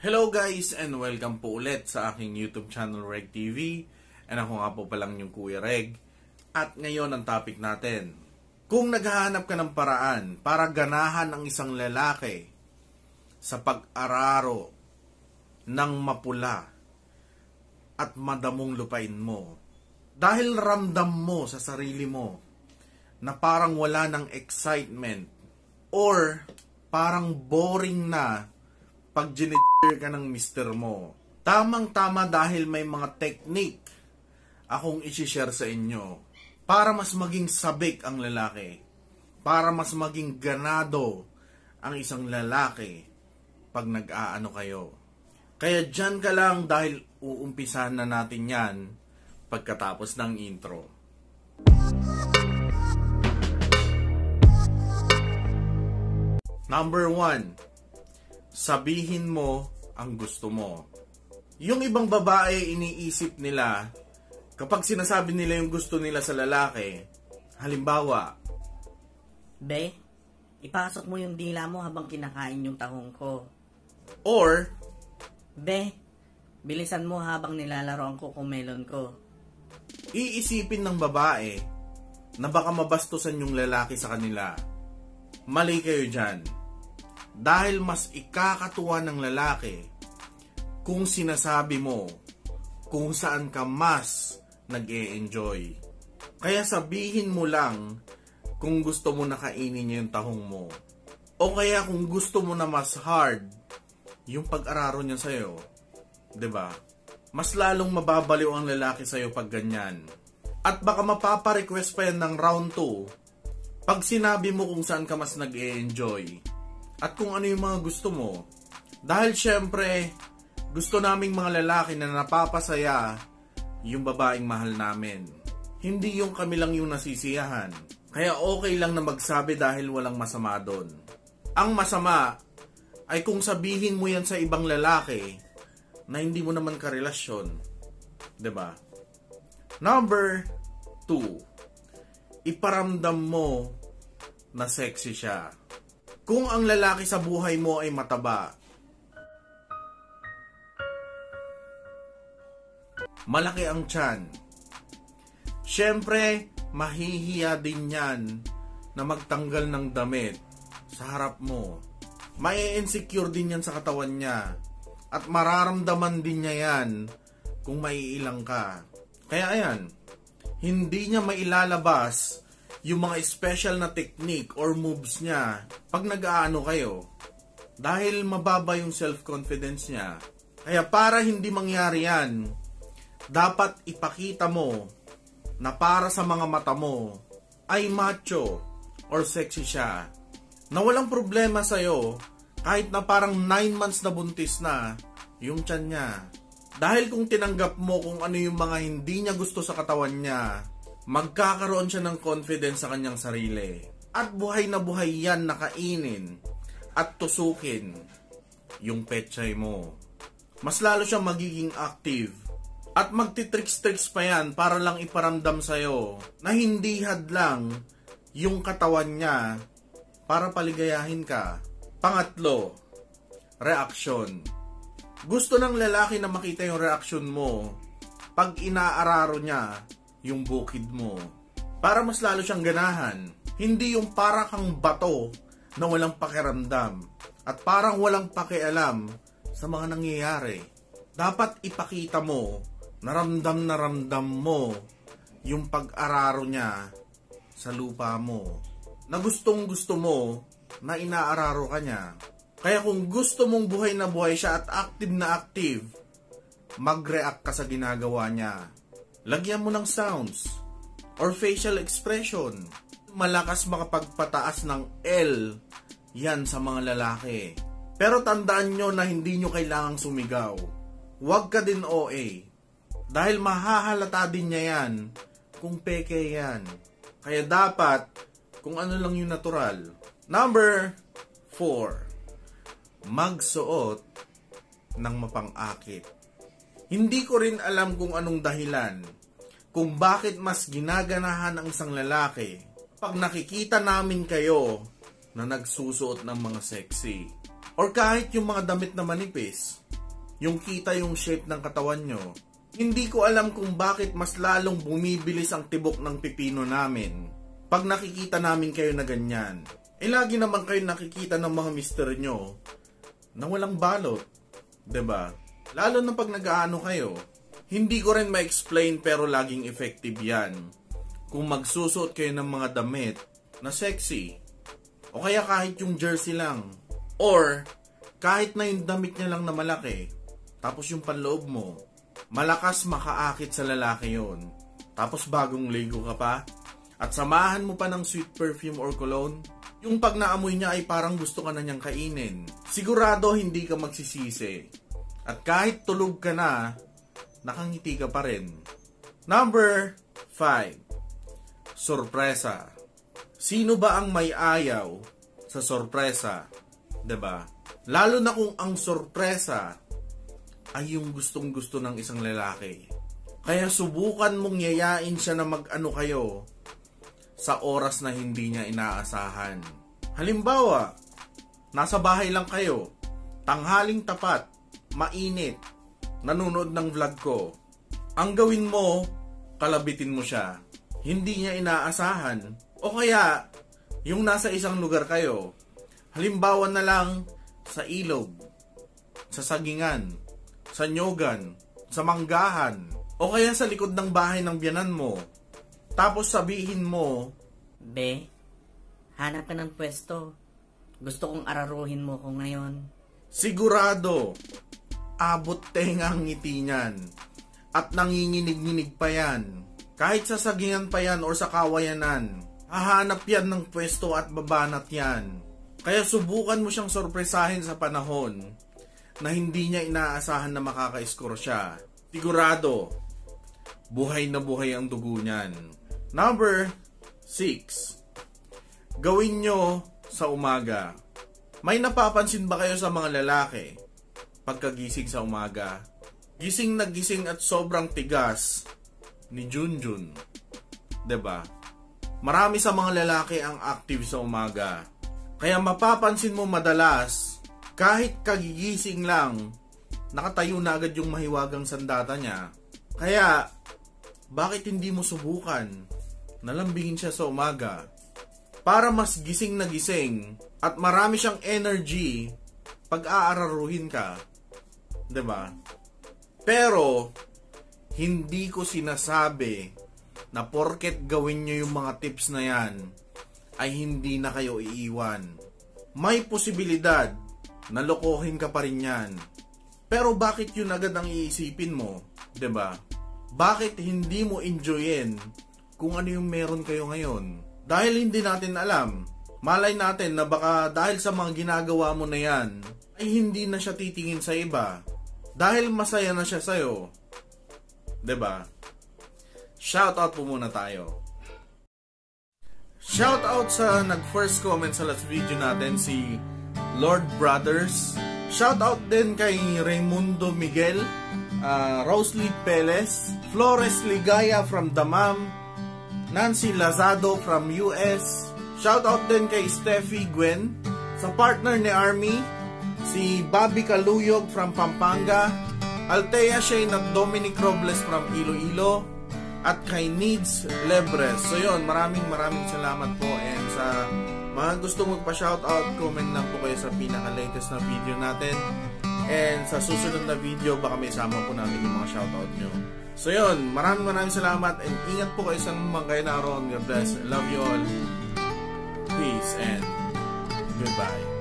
Hello guys and welcome po ulit sa aking YouTube channel Reg TV. And ako nga po palang yung Kuya Reg. At ngayon ang topic natin. Kung naghahanap ka ng paraan para ganahan ang isang lalaki sa pag-araro ng mapula at madamong lupain mo, dahil ramdam mo sa sarili mo na parang wala ng excitement or parang boring na pag ginidyer ka ng mister mo. Tamang-tama dahil may mga technique akong isi-share sa inyo para mas maging sabik ang lalaki, para mas maging ganado ang isang lalaki pag nag-aano kayo. Kaya dyan ka lang dahil uumpisahan na natin yan pagkatapos ng intro. Number 1. Sabihin mo ang gusto mo. Yung ibang babae, iniisip nila, kapag sinasabi nila yung gusto nila sa lalaki, halimbawa, Be, ipasok mo yung dila mo habang kinakain yung tahong ko. Or, Be, bilisan mo habang nilalaroan ko kung melon ko. iisipin ng babae na baka mabastusan yung lalaki sa kanila. Mali kayo dyan. Dahil mas ikakatuwa ng lalaki kung sinasabi mo kung saan ka mas nag-e-enjoy. Kaya sabihin mo lang kung gusto mo na kainin niya yung tahong mo. O kaya kung gusto mo na mas hard yung pag-araro niya sa'yo. 'Di ba? Mas lalong mababaliw ang lalaki sa'yo pag ganyan. At baka mapaparequest pa yan ng round 2 pag sinabi mo kung saan ka mas nag-e-enjoy. At kung ano yung mga gusto mo. Dahil syempre, gusto naming mga lalaki na napapasaya yung babaeng mahal namin. Hindi yung kami lang yung nasisiyahan. Kaya okay lang na magsabi dahil walang masama doon. Ang masama ay kung sabihin mo yan sa ibang lalaki na hindi mo naman karelasyon. 'Di ba? Number 2. Iparamdam mo na sexy siya. Kung ang lalaki sa buhay mo ay mataba, malaki ang tiyan, syempre, mahihiya din yan na magtanggal ng damit sa harap mo. Mai-insecure din yan sa katawan niya. At mararamdaman din niya yan kung maiilang ka. Kaya ayan, hindi niya mailalabas yung mga special na technique or moves niya pag nag-aano kayo. Dahil mababa yung self-confidence niya. Kaya para hindi mangyari yan, dapat ipakita mo na para sa mga mata mo ay macho or sexy siya. Na walang problema sa'yo kahit na parang 9 months na buntis na yung tiyan niya. Dahil kung tinanggap mo kung ano yung mga hindi niya gusto sa katawan niya, magkakaroon siya ng confidence sa kanyang sarili. At buhay na buhay yan na kainin at tusukin yung pechay mo. Mas lalo siyang magiging active. At magtitricks-tricks pa yan para lang iparamdam sa'yo na hindi hadlang yung katawan niya para paligayahin ka. Pangatlo, reaksyon. Gusto ng lalaki na makita yung reaksyon mo pag inaararo niya yung bukid mo. Para mas lalo siyang ganahan. Hindi yung para kang bato na walang pakiramdam at parang walang pakialam sa mga nangyayari. Dapat ipakita mo na ramdam mo yung pag-araro niya sa lupa mo. Na gustong gusto mo na inaararo ka niya. Kaya kung gusto mong buhay na buhay siya at active na active, mag-react ka sa ginagawa niya. Lagyan mo ng sounds or facial expression. Malakas makapagpataas ng L yan sa mga lalaki. Pero tandaan nyo na hindi nyo kailangang sumigaw. Huwag ka din OA. Dahil mahahalata din niya yan kung peke yan. Kaya dapat kung ano lang yung natural. Number 4. Magsuot ng mapang-akit. Hindi ko rin alam kung anong dahilan kung bakit mas ginaganahan ang isang lalaki pag nakikita namin kayo na nagsusuot ng mga sexy. Or kahit yung mga damit na manipis. yung kita yung shape ng katawan nyo. Hindi ko alam kung bakit mas lalong bumibilis ang tibok ng pipino namin pag nakikita namin kayo na ganyan. Lagi naman kayo nakikita ng mga mister nyo na walang balot, 'di ba? Lalo na pag nag-aano kayo. Hindi ko rin ma-explain pero laging effective yan. Kung magsusuot kayo ng mga damit na sexy, o kaya kahit yung jersey lang, or kahit na yung damit niya lang na malaki, tapos yung panloob mo, malakas makaakit sa lalaki yon. Tapos bagong ligo ka pa, at samahan mo pa ng sweet perfume or cologne, yung pag naamoy niya ay parang gusto ka na niyang kainin. Sigurado hindi ka magsisisi. At kahit tulog ka na, nakangiti ka pa rin. Number 5. Sorpresa. Sino ba ang may ayaw sa sorpresa? 'Di ba? Lalo na kung ang sorpresa ay yung gustong-gusto ng isang lalaki. Kaya subukan mong yayain siya na mag-ano kayo sa oras na hindi niya inaasahan. Halimbawa, nasa bahay lang kayo, tanghaling tapat, mainit, nanonood ng vlog ko. Ang gawin mo, kalabitin mo siya. Hindi niya inaasahan. O kaya, yung nasa isang lugar kayo, halimbawa na lang sa ilog, sa sagingan, sa nyogan, sa manggahan, o kaya sa likod ng bahay ng biyanan mo. Tapos sabihin mo, Be, hanap ka ng pwesto. Gusto kong araruhin mo ko ngayon. Sigurado, abot tenga ang ngiti niyan. At nanginginig-nginig pa yan. Kahit sa sagingan pa yan or sa kawayanan, hahanap yan ng pwesto at babanat yan. Kaya subukan mo siyang sorpresahin sa panahon na hindi niya inaasahan na makaka-score siya. Sigurado, buhay na buhay ang dugo niyan. Number 6. Gawin nyo sa umaga. May napapansin ba kayo sa mga lalaki pagkagising sa umaga? Gising na gising at sobrang tigas ni Junjun. 'Di ba? Marami sa mga lalaki ang active sa umaga. Kaya mapapansin mo madalas, kahit kagigising lang, nakatayo na agad yung mahiwagang sandata niya. Kaya, bakit hindi mo subukan na lambingin siya sa umaga? Para mas gising na gising at marami siyang energy pag aararuhin ka. 'Di ba? Pero, hindi ko sinasabi na porket gawin nyo yung mga tips na yan, ay hindi na kayo iiwan. May posibilidad na lokohin ka pa rin yan. Pero bakit yun agad ang iisipin mo? 'Di ba? Bakit hindi mo enjoyin kung ano yung meron kayo ngayon? Dahil hindi natin alam. Malay natin na baka dahil sa mga ginagawa mo na yan, ay hindi na siya titingin sa iba. Dahil masaya na siya sa'yo. 'Di ba? Shoutout po muna tayo. Shoutout sa nag-first comment sa last video natin, si Lord Brothers. Shoutout din kay Raimundo Miguel, Rosalie Pelez, Flores Ligaya from Damam, Nancy Lazado from US. Shoutout din kay Steffi Gwen, sa partner ni Army, si Bobby Caluyog from Pampanga, Althea Shane at Dominic Robles from Iloilo, at kay Needs Lebres. So yun, maraming salamat po. And sa mga gusto magpa-shoutout, comment lang po kayo sa pinaka-latest na video natin. And sa susunod na video, baka may sama po namin yung mga shoutout nyo. So yun, maraming salamat. And ingat po kayo sa mga kayo naroon. God bless. Love you all. Peace and goodbye.